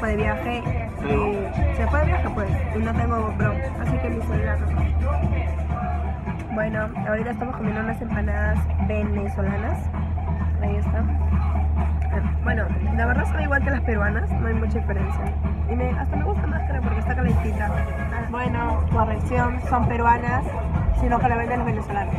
de viaje y se fue de viaje pues, y no tengo GoPro, así que mi celular no. Bueno, ahorita estamos comiendo unas empanadas venezolanas. Ahí está. Bueno, la verdad son igual que las peruanas, no hay mucha diferencia. Y hasta me gusta más, creo, porque está calentita. Bueno, corrección, son peruanas, sino que la venden los venezolanos.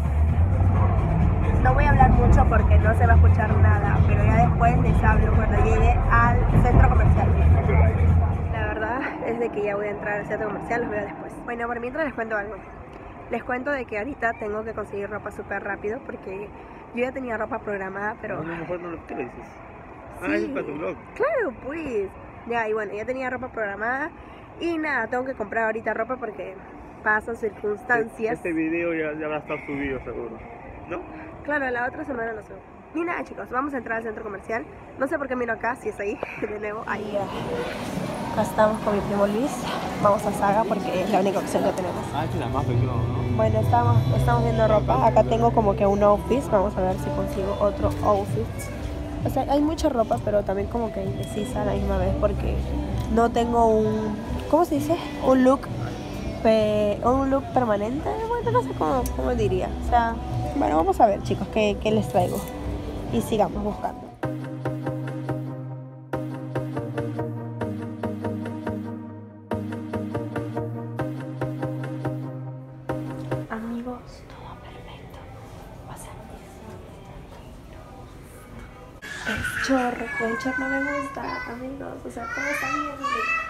No voy a hablar mucho porque no se va a escuchar nada, pero ya después les hablo cuando llegue al centro comercial. La verdad es de que ya voy a entrar al centro comercial, los veo después. Bueno, por mientras les cuento algo. Les cuento de que ahorita tengo que conseguir ropa súper rápido porque yo ya tenía ropa programada, pero... No, mejor no lo que le dices. Sí, es para tu blog. claro, pues. Ya, y bueno, ya tenía ropa programada y nada, tengo que comprar ahorita ropa porque pasan circunstancias. Este video ya va a estar subido seguro, ¿no? Claro, la otra semana lo subo. Y nada, chicos, vamos a entrar al centro comercial. No sé por qué miro acá, si es ahí, de nuevo, ahí ya. Acá estamos con mi primo Luis. Vamos a Saga porque es la única opción que tenemos. Ah, esta es la más pequeña, ¿no? Bueno, estamos viendo ropa. Acá tengo como que un outfit. Vamos a ver si consigo otro outfit. O sea, hay mucha ropa, pero también como que indecisa a la misma vez porque no tengo un... ¿Cómo se dice? Un look permanente. Bueno, no sé cómo diría. O sea, bueno, vamos a ver, chicos, qué les traigo. Y sigamos buscando. Amigos, todo perfecto. O sea, el short no me gusta, amigos. O sea, todo está bien.